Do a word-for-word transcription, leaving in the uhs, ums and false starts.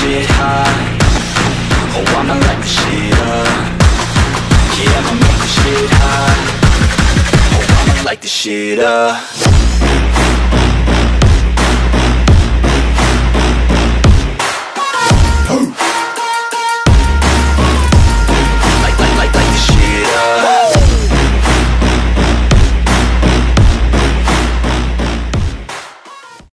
shit hot. Oh, I'ma light the shit up. Yeah, I'ma make the shit hot. Oh, I'ma light the shit up.